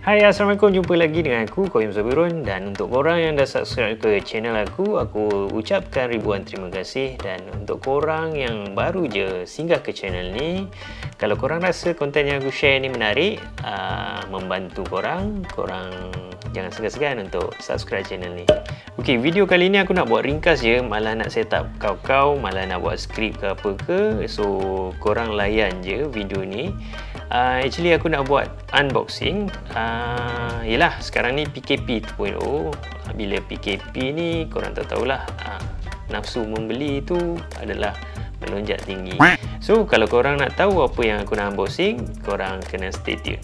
Hai, Assalamualaikum. Jumpa lagi dengan aku, Qayyum Zabirun. Dan untuk korang yang dah subscribe ke channel aku ucapkan ribuan terima kasih. Dan untuk korang yang baru je singgah ke channel ni, kalau korang rasa konten yang aku share ni menarik, membantu korang jangan segan-segan untuk subscribe channel ni. Ok, video kali ni aku nak buat ringkas je, malah nak set up kau-kau, malah nak buat skrip ke apa ke. So, korang layan je video ni. Actually aku nak buat unboxing. Yelah, sekarang ni PKP 2.0. Bila PKP ni korang tahulah, nafsu membeli tu adalah melonjak tinggi. So kalau korang nak tahu apa yang aku nak unboxing, korang kena stay tune.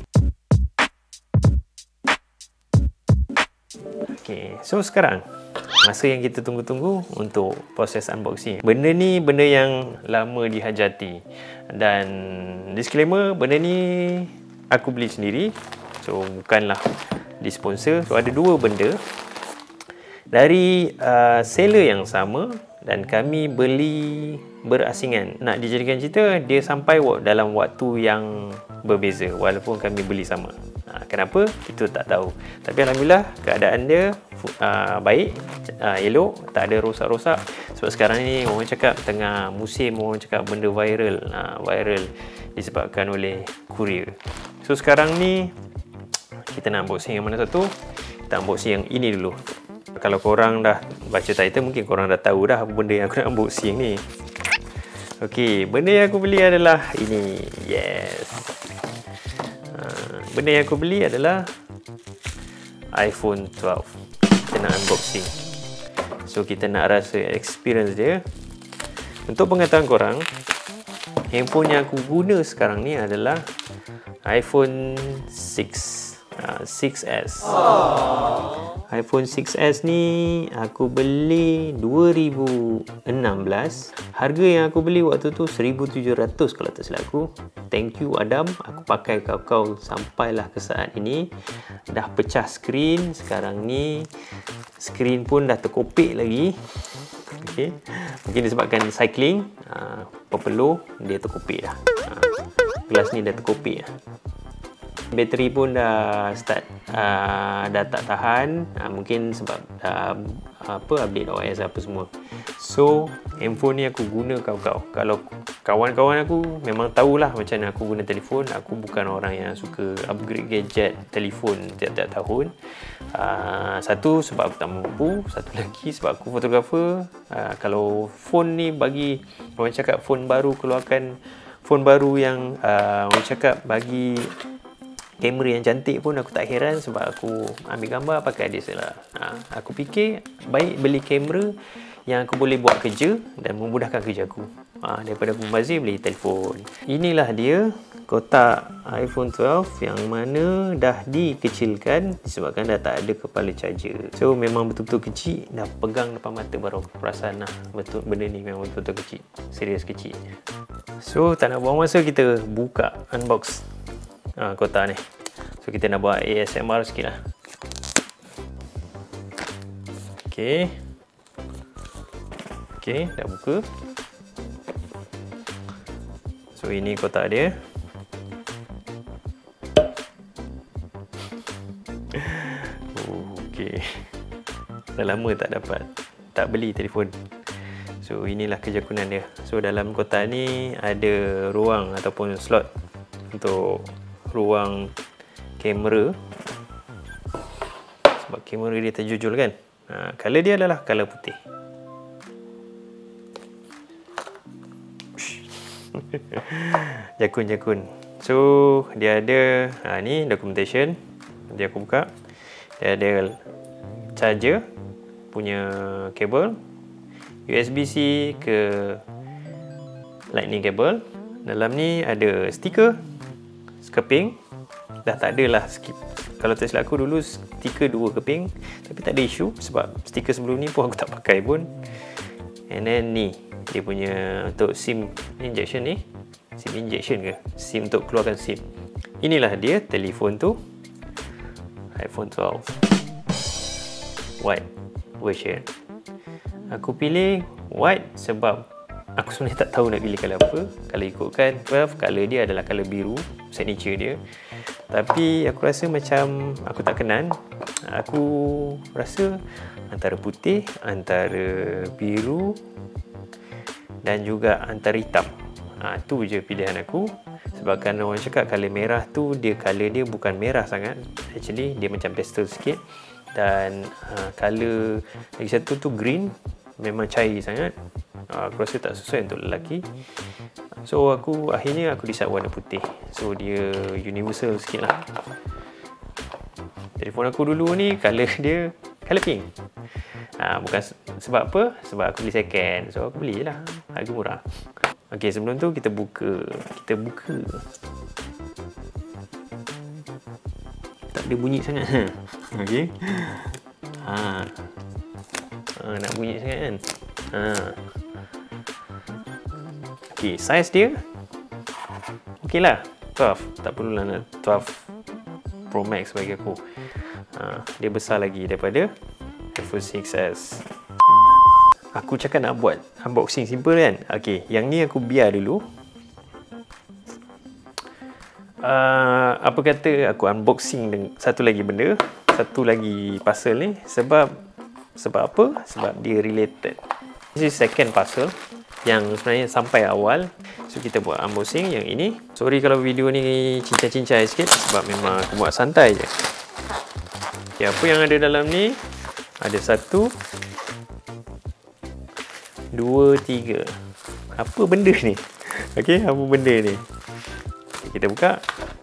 Okay, so sekarang masa yang kita tunggu-tunggu untuk proses unboxing. Benda ni benda yang lama dihajati. Dan disclaimer, benda ni aku beli sendiri. So bukanlah disponsor. So ada dua benda dari seller yang sama dan kami beli berasingan. Nak dijadikan cerita, dia sampai dalam waktu yang berbeza walaupun kami beli sama. Kenapa? Itu tak tahu. Tapi alhamdulillah keadaan dia baik, elok, tak ada rosak-rosak. Sebab sekarang ni orang cakap tengah musim orang cakap benda viral. Viral disebabkan oleh kurier. So sekarang ni kita nak unboxing yang mana satu? Kita unboxing yang ini dulu. Kalau korang dah baca title, mungkin korang dah tahu dah apa benda yang aku nak unboxing ni. Okey, benda yang aku beli adalah ini. Yes. Benda yang aku beli adalah iPhone 12. Kita nak unboxing. So kita nak rasa experience dia. Untuk pengetahuan korang, handphone yang aku guna sekarang ni adalah iPhone 6s. iPhone 6s ni aku beli 2016. Harga yang aku beli waktu tu 1,700 kalau tak silap aku. Thank you Adam, aku pakai kau sampailah ke saat ini. Dah pecah skrin, sekarang ni skrin pun dah terkopik lagi. Okay. Mungkin disebabkan cycling, pepeluh dia terkopik dah. Gelas ni dah terkopik dah. Bateri pun dah start dah tak tahan, mungkin sebab update OS apa semua. So handphone ni aku guna kau-kau. Kalau kawan-kawan aku memang tahulah macam mana aku guna telefon. Aku bukan orang yang suka upgrade gadget telefon tiap-tiap tahun. Satu sebab aku tak mampu, satu lagi sebab aku fotografer. Kalau phone ni bagi orang cakap phone baru keluarkan phone baru yang orang cakap bagi kamera yang cantik pun aku tak heran sebab aku ambil gambar pakai DSLR. Aku fikir baik beli kamera yang aku boleh buat kerja dan memudahkan kerja aku daripada aku membazir beli telefon. Inilah dia kotak iPhone 12 yang mana dah dikecilkan disebabkan dah tak ada kepala charger. So memang betul-betul kecil, dah pegang depan mata baru perasan betul benda ni memang betul-betul kecil. Serius kecil. So tak nak buang masa, kita buka unbox kotak ni. So kita nak buat ASMR sikit lah. Okay, dah buka. So ini kotak dia. Okay, dah lama tak beli telefon. So inilah kejakunan dia. So dalam kotak ni ada ruang ataupun slot untuk ruang kamera. Sebab kamera dia terjojol kan. Color dia adalah color putih. Jakun. So dia ada ni documentation. Nanti aku buka. Dia ada charger punya kabel, USB-C ke lightning cable. Dalam ni ada stiker keping. Dah tak ada lah. Kalau tak silap aku dulu stiker 2 keping, tapi tak ada isu sebab stiker sebelum ni pun aku tak pakai pun. And then ni dia punya untuk SIM injection ni. SIM injection ke? SIM untuk keluarkan SIM. Inilah dia telefon tu, iPhone 12 white version. Aku pilih white sebab aku sebenarnya tak tahu nak pilih colour apa. Kalau ikutkan 12, colour dia adalah colour biru, signature dia. Tapi aku rasa macam aku tak kenal. Aku rasa antara putih, antara biru dan juga antara hitam. Tu je pilihan aku. Sebab kan orang cakap colour merah tu colour dia bukan merah sangat. Actually dia macam pastel sikit. Dan colour lagi satu tu green, memang cair sangat. Aku rasa tak sesuai untuk lelaki. So akhirnya aku decide warna putih. So dia universal sikit lah. Telefon aku dulu ni colour dia colour pink. Bukan sebab apa? Sebab aku beli second. So aku belilah, harga murah. Okey, sebelum tu kita buka. Tak ada bunyi sangat. Okey. Nak bunyi sangat kan? Okey, saiz dia okey lah, 12. Tak perlulah nak 12 Pro Max bagi aku. Dia besar lagi daripada iPhone 6s. Aku cakap nak buat unboxing simple kan. Okey, yang ni aku biar dulu. Apa kata aku unboxing dengan satu lagi benda, satu lagi parcel ni. Sebab apa? Sebab dia related. This is second parcel yang sebenarnya sampai awal. So kita buat unboxing yang ini. Sorry kalau video ni cincai-cincai sikit, sebab memang aku buat santai je. Okay, apa yang ada dalam ni? Ada 1, 2, 3. Apa benda ni? Okay, apa benda ni? Okay, kita buka.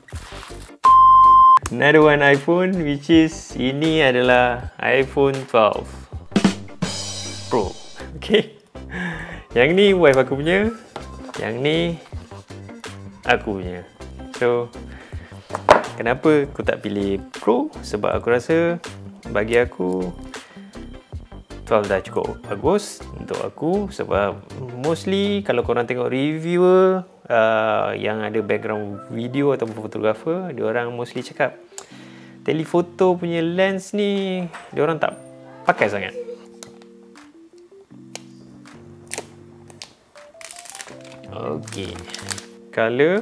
Another one iPhone, which is ini adalah iPhone 12 Pro. Okay, yang ni wife aku punya, yang ni aku punya. So kenapa aku tak pilih Pro? Sebab aku rasa bagi aku 12 dah cukup bagus untuk aku. Sebab mostly kalau korang tengok reviewer yang ada background video ataupun fotografer, diorang mostly cakap telefoto punya lens ni diorang tak pakai sangat. Okey, color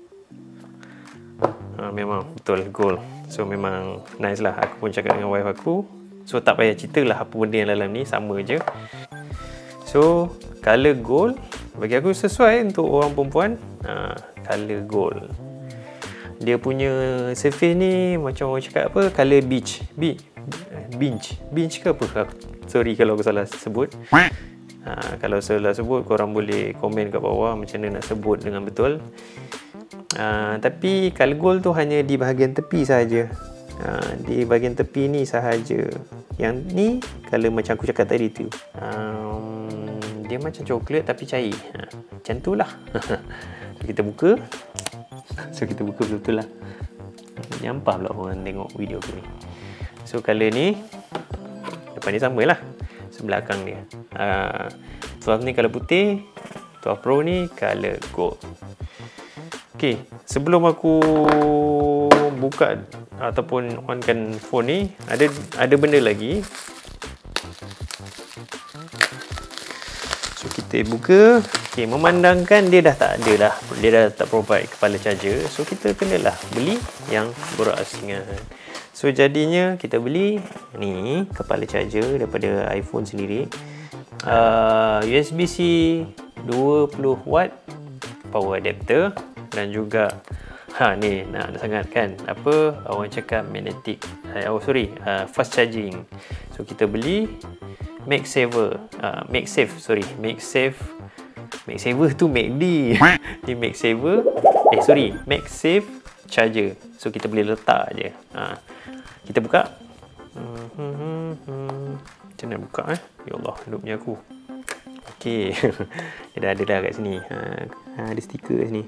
memang betul gold. So memang nice lah. Aku pun cakap dengan wife aku, so tak payah cerita lah apa benda yang dalam ni, sama je. So color gold bagi aku sesuai untuk orang perempuan. Color gold. Dia punya surface ni macam orang cakap apa, color beach ke apa? Sorry kalau aku salah sebut. Kalau salah sebut, korang boleh komen kat bawah macam mana nak sebut dengan betul. Tapi color gold tu hanya di bahagian tepi sahaja. Di bahagian tepi ni sahaja. Yang ni color macam aku cakap tadi tu. Dia macam coklat tapi cair. Macam tu lah. Kita buka. So kita buka betul-betul lah. Nyampah pula orang tengok video aku ni. So color ni, depan ni sama lah, sebelakang dia. 12 ni color putih, 12 Pro ni color gold. Ok, sebelum aku buka ataupun onkan phone ni, ada benda lagi. So kita buka. Ok, memandangkan dia dah tak ada dah, dia dah tak provide kepala charger. So kita kenalah beli yang berasingan. So jadinya kita beli ni kepala charger daripada iPhone sendiri. USB-C 20 watt power adapter, dan juga ni nak sangat kan, apa orang cakap magnetic, fast charging. So kita beli MagSafe tu MagD. Ni MagSafe charger. So kita boleh letak je. Kita buka. Macam mana buka Ya Allah, hidupnya aku. Okey. Dia dah ada dah kat sini. Ada stiker kat sini.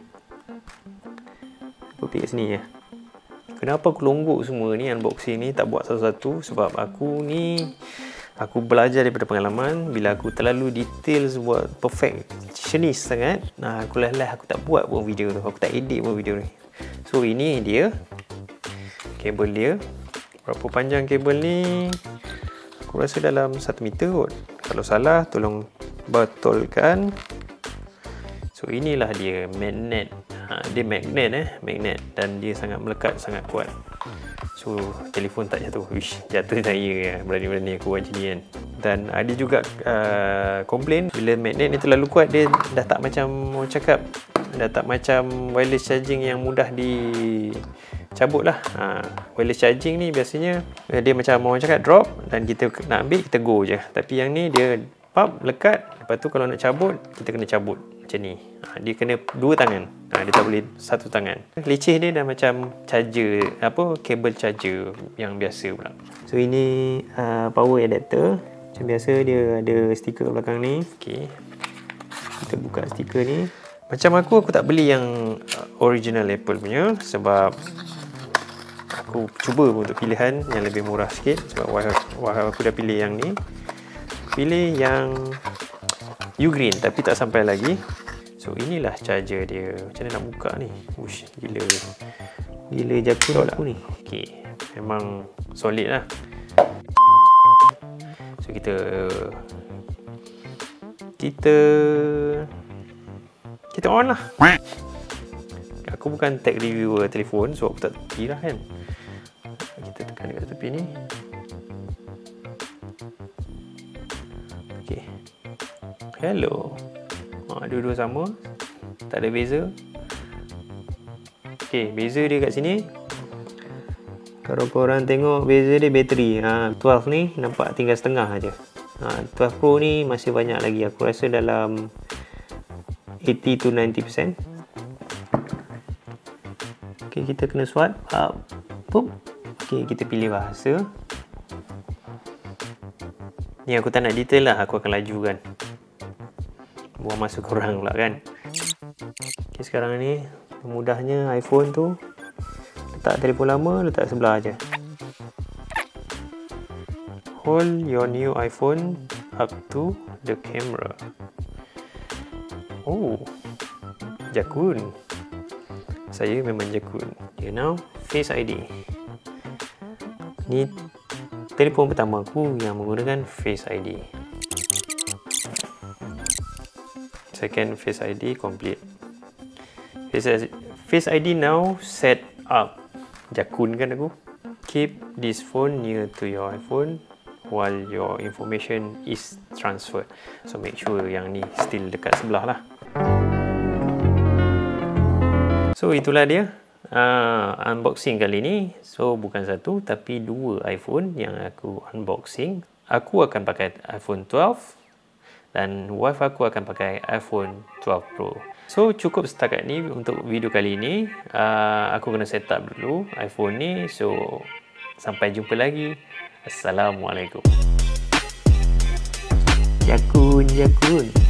Aku pilih kat sini ya. Kenapa aku longgok semua ni unboxing ni, tak buat satu-satu? Sebab aku belajar daripada pengalaman. Bila aku terlalu detail buat perfectionist sangat, aku aku tak buat pun video tu. Aku tak edit pun video ni. So ini dia kabel dia. Berapa panjang kabel ni? Aku rasa dalam 1 meter kot. Kalau salah tolong betulkan. So inilah dia magnet. Dia magnet dan dia sangat melekat, sangat kuat. So telefon tak jatuh. Jatuh saya berani-berani aku buat macam ni kan. Dan ada juga komplain bila magnet ni terlalu kuat, dia dah tak macam orang cakap, dah tak macam wireless charging yang mudah dicabut lah. Wireless charging ni biasanya dia macam orang cakap drop, dan kita nak ambil, kita go je. Tapi yang ni dia pop, lekat, lepas tu kalau nak cabut, kita kena cabut macam ni. Dia kena dua tangan, dia tak boleh satu tangan. Leceh dia dah macam charger, kabel charger yang biasa pula. So ini power adapter. Macam biasa dia ada stiker kat belakang ni. Okay, kita buka stiker ni. Macam aku tak beli yang original Apple punya, sebab aku cuba untuk pilihan yang lebih murah sikit. Sebab wife aku dah pilih yang ni, pilih yang Ugreen, tapi tak sampai lagi. So inilah charger dia. Macam mana nak buka ni? Ush, gila Jakun aku ni. Okay, memang solid lah. So kita on lah. Aku bukan tech reviewer telefon, so aku tak tepi lah kan. Kita tekan dekat tepi ni. Okay, hello. Dua-dua sama, tak ada beza. Okay, beza dia kat sini, kalau korang tengok beza dia bateri. 12 ni nampak tinggal setengah aja. 12 Pro ni masih banyak lagi. Aku rasa dalam 80 to 90%. Okay, kita kena swipe up. Okay, kita pilih bahasa. Ni aku tak nak detail lah, aku akan laju kan. Buang masa korang pula kan. Okay, sekarang ni mudahnya iPhone tu, letak telefon lama, letak sebelah aja. Hold your new iPhone up to the camera. Oh, Jakun. Saya memang Jakun. Okay, now Face ID. Ni telefon pertama aku yang menggunakan Face ID. Second Face ID complete. Face ID now set up. Jakun kan aku. Keep this phone near to your iPhone while your information is transferred. So make sure yang ni still dekat sebelah lah. So itulah dia unboxing kali ni. So bukan satu tapi dua iPhone yang aku unboxing. Aku akan pakai iPhone 12 dan wife aku akan pakai iPhone 12 Pro. So cukup setakat ni untuk video kali ni. Aku kena set up dulu iPhone ni. So sampai jumpa lagi. Assalamualaikum. Jakun.